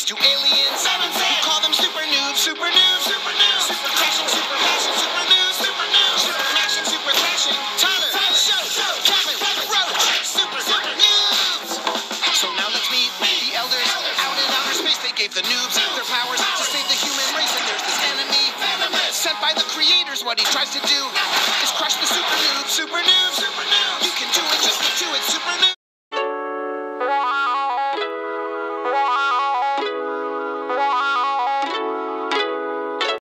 to aliens. We call them supernoobs, supernoobs, supernoobs. Super crashing, super mashing, supernoobs, supernoobs. Super mashing, super thrashing. Tyler, show, Kevin, Roach, supernoobs. So now let's meet the elders out in outer space. They gave the noobs their powers to save the human race, and there's this enemy sent by the creators. What he tries to do